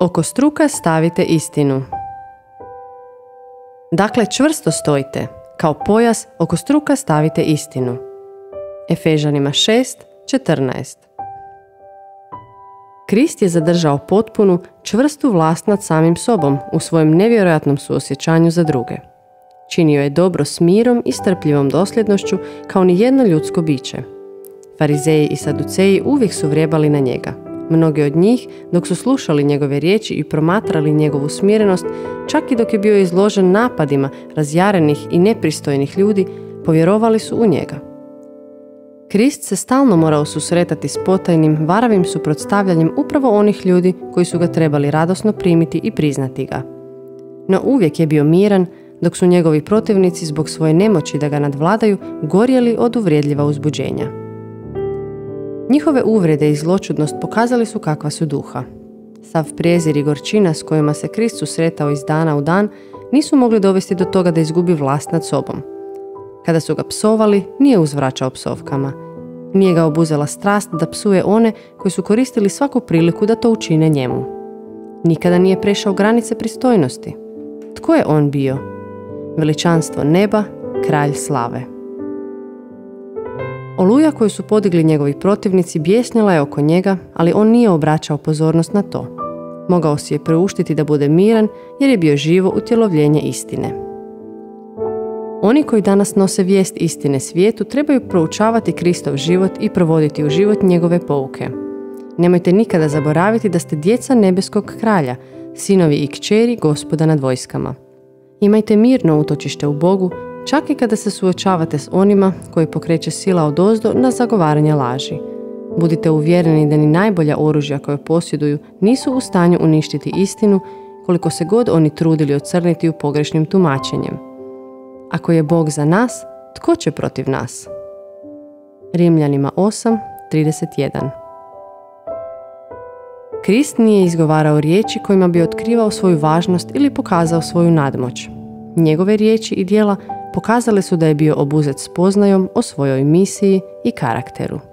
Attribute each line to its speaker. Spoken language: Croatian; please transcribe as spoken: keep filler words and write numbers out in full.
Speaker 1: Oko struka stavite istinu. Dakle, čvrsto stojite, kao pojas oko struka stavite istinu. Efežanima šest četrnaest. Krist je zadržao potpunu, čvrstu vlast nad samim sobom u svojem nevjerojatnom suosjećanju za druge. Činio je dobro s mirom i strpljivom dosljednošću kao ni jedno ljudsko biće. Farizeji i saduceji uvijek su vrebali na njega. Mnogi od njih, dok su slušali njegove riječi i promatrali njegovu smirenost, čak i dok je bio izložen napadima razjarenih i nepristojnih ljudi, povjerovali su u njega. Krist se stalno morao susretati s potajnim, varavim suprotstavljanjem upravo onih ljudi koji su ga trebali radosno primiti i priznati ga. No uvijek je bio miran, dok su njegovi protivnici zbog svoje nemoći da ga nadvladaju gorjeli od uvredljiva uzbuđenja. Njihove uvrede i zloćudnost pokazali su kakva su duha. Sav prijezir i gorčina s kojima se Krist susretao iz dana u dan nisu mogli dovesti do toga da izgubi vlast nad sobom. Kada su ga psovali, nije uzvraćao psovkama. Nije ga obuzela strast da psuje one koji su koristili svaku priliku da to učine njemu. Nikada nije prešao granice pristojnosti. Tko je on bio? Veličanstvo neba, kralj slave. Oluja koju su podigli njegovi protivnici bijesnila je oko njega, ali on nije obraćao pozornost na to. Mogao si je priuštiti da bude miran jer je bio živo utjelovljenje istine. Oni koji danas nose vijest istine svijetu trebaju proučavati Kristov život i provoditi u život njegove pouke. Nemojte nikada zaboraviti da ste djeca nebeskog kralja, sinovi i kćeri Gospoda nad vojskama. Imajte mirno utočište u Bogu, čak i kada se suočavate s onima koji pokreće sila odozdo na zagovaranje laži. Budite uvjereni da ni najbolja oružja koje posjeduju nisu u stanju uništiti istinu, koliko se god oni trudili ocrniti u pogrešnim tumačenjem. Ako je Bog za nas, tko će protiv nas? Rimljanima osam trideset jedan. Krist nije izgovarao riječi kojima bi otkrivao svoju važnost ili pokazao svoju nadmoć. Njegove riječi i djela pokazale su da je bio obuzet spoznajom o svojoj misiji i karakteru.